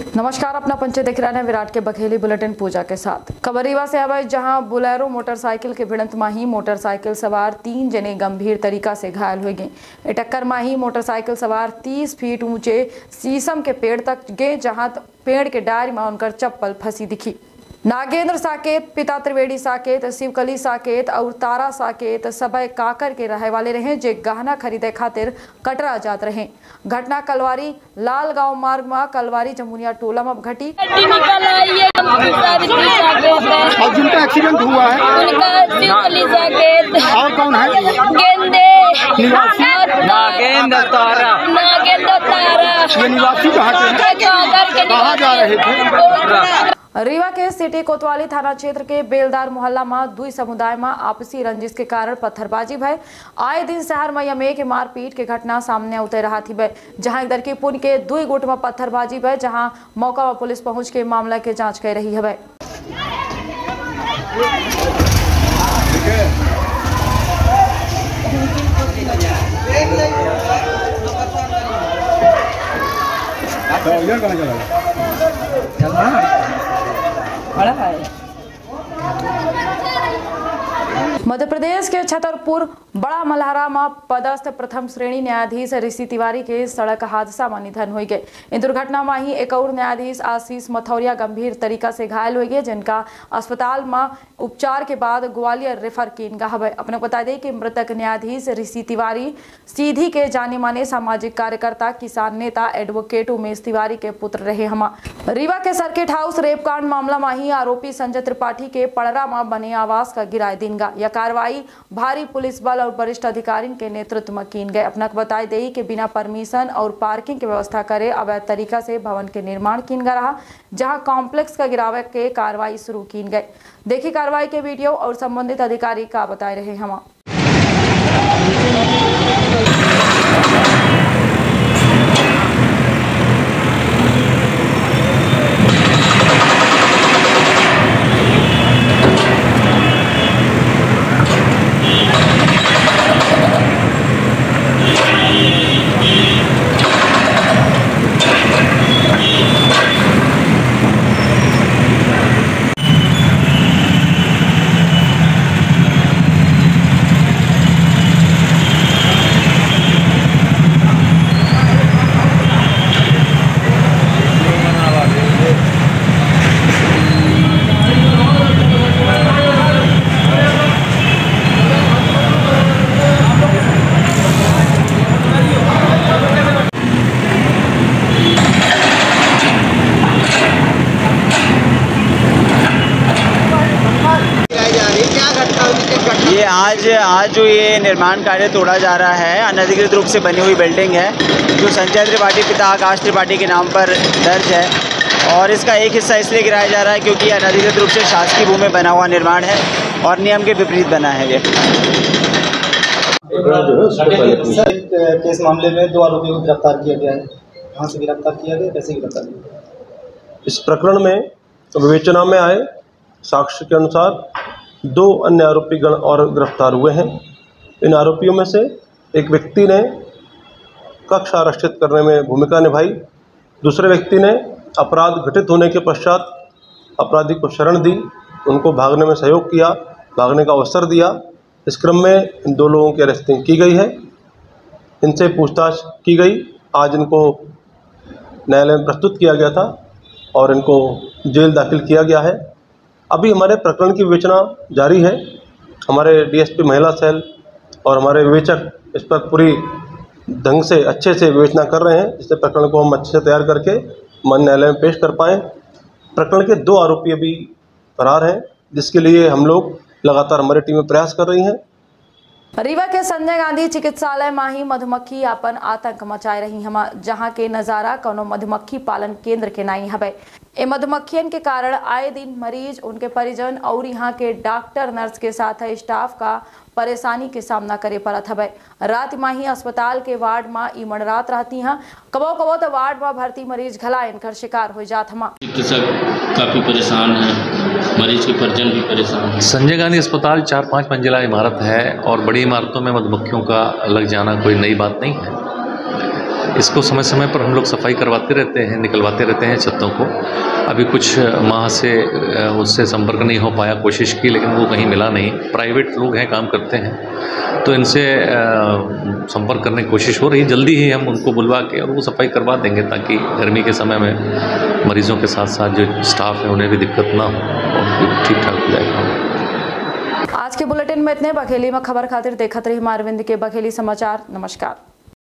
नमस्कार, अपना पंच देख रहे हैं विराट के बघेली बुलेटिन पूजा के साथ। खबर रीवा से अब जहां बुलेरो मोटरसाइकिल के भिड़ंत माही मोटरसाइकिल सवार 3 जने गंभीर तरीका से घायल हो गए। टक्कर माही मोटरसाइकिल सवार 30 फीट ऊंचे शीशम के पेड़ तक गए, जहां पेड़ के डार में उनकर चप्पल फंसी दिखी। नागेंद्र साकेत, पिता त्रिवेदी साकेत, शिवकली साकेत और तारा साकेत सबे काकर के रहे वाले रहे, जे गहना खरीदे खातिर कटरा जात रहे। घटना कलवारी लाल गांव मार्ग में कलवारी जमुनिया टोला में घटी। और जिनका एक्सीडेंट हुआ है शिवकली साकेत और कौन है? गेंदे नागेंद्र तारा। ये निवासी कहाँ जा रहे थे? रीवा के सिटी कोतवाली थाना क्षेत्र के बेलदार मोहल्ला में दुई समुदाय में आपसी रंजिश के कारण पत्थरबाजी भय। आए दिन शहर में यमे के मारपीट के घटना सामने उतर रहा थी भय, जहां एक दरकी पुन के दुई गुट में पत्थरबाजी भय, जहां मौका पर पुलिस पहुंच के मामला के जांच कर रही है भय। मध्य प्रदेश के छतरपुर बड़ा मल्हारा में पदस्थ प्रथम श्रेणी न्यायाधीश ऋषि तिवारी के सड़क हादसा में निधन हो गए। इन दुर्घटना में ही एक और न्यायाधीश आशीष मथौरिया गंभीर तरीका से घायल हो गए, जिनका अस्पताल में उपचार के बाद ग्वालियर रेफर किन गया है। अपने बता दें कि मृतक न्यायाधीश ऋषि तिवारी सीधी के जाने माने सामाजिक कार्यकर्ता, किसान नेता, एडवोकेट उमेश तिवारी के पुत्र रहे। हम रीवा के सर्किट हाउस रेप कांड मामला में ही आरोपी संजय त्रिपाठी के पड़रा में बने आवास का गिराए दिनगा। यह कार्रवाई भारी पुलिस बल और वरिष्ठ अधिकारी के नेतृत्व में की गए। अपना बताई दे कि बिना परमिशन और पार्किंग की व्यवस्था करे अवैध तरीका से भवन के निर्माण किन गया रहा, जहां कॉम्प्लेक्स का गिरावे के कार्रवाई शुरू की गए। देखिए कार्रवाई के वीडियो और संबंधित अधिकारी का बता रहे हम। आज जो ये निर्माण कार्य तोड़ा जा रहा है, अनधिकृत रूप से बनी हुई बिल्डिंग है जो संजय त्रिपाठी पिता आकाश त्रिपाठी के नाम पर दर्ज है, और इसका एक हिस्सा इसलिए गिराया जा रहा है क्योंकि अनधिकृत रूप से शासकीय भूमि में बना हुआ निर्माण है और नियम के विपरीत बना है। ये केस मामले में 2 आरोपियों को गिरफ्तार किया गया है। कहाँ से गिरफ्तार किया गया, कैसे गिरफ्तार किया गया? इस प्रकरण में विवेचना में आए साक्ष्य के अनुसार 2 अन्य आरोपी गण और गिरफ्तार हुए हैं। इन आरोपियों में से एक व्यक्ति ने कक्ष आरक्षित करने में भूमिका निभाई, दूसरे व्यक्ति ने अपराध घटित होने के पश्चात अपराधी को शरण दी, उनको भागने में सहयोग किया, भागने का अवसर दिया। इस क्रम में इन 2 लोगों की अरेस्टिंग की गई है, इनसे पूछताछ की गई। आज इनको न्यायालय में प्रस्तुत किया गया था और इनको जेल दाखिल किया गया है। अभी हमारे प्रकरण की विवेचना जारी है। हमारे डीएसपी महिला सेल और हमारे विवेचक इस पर पूरी ढंग से अच्छे से विवेचना कर रहे हैं, जिससे प्रकरण को हम अच्छे से तैयार करके माननीय न्यायालय में पेश कर पाएँ। प्रकरण के 2 आरोपी अभी फरार हैं, जिसके लिए हम लोग लगातार हमारी टीमें प्रयास कर रही हैं। रीवा के संजय गांधी चिकित्सालय में ही मधुमक्खी अपन आतंक मचाए रही हम, जहां के नजारा कोनो मधुमक्खी पालन केंद्र के नहीं हवे। ए मधुमक्खियन के कारण आए दिन मरीज, उनके परिजन और यहाँ के डॉक्टर नर्स के साथ स्टाफ का परेशानी के सामना करे पड़त हवे। रात में ही अस्पताल के वार्ड में इमड़रात रहती हैं, कबो कबो तो वार्ड में भर्ती मरीज घला इनकर शिकार हो जात हम। चिकित्सक काफ़ी परेशान है, मरीज के परिजन भी परेशान है। संजय गांधी अस्पताल 4-5 मंजिला इमारत है और बड़ी इमारतों में मधुमक्खियों का लग जाना कोई नई बात नहीं है। इसको समय समय पर हम लोग सफाई करवाते रहते हैं, निकलवाते रहते हैं छतों को। अभी कुछ माह से उससे संपर्क नहीं हो पाया, कोशिश की लेकिन वो कहीं मिला नहीं। प्राइवेट लोग हैं, काम करते हैं, तो इनसे संपर्क करने की कोशिश हो रही है। जल्दी ही हम उनको बुलवा के और वो सफाई करवा देंगे ताकि गर्मी के समय में मरीजों के साथ साथ जो स्टाफ है उन्हें भी दिक्कत ना हो और ठीक ठाक हो जाएगा। आज के बुलेटिन में इतने। बघेली में खबर खातिर देखत रही अरविंद के बघेली समाचार। नमस्कार।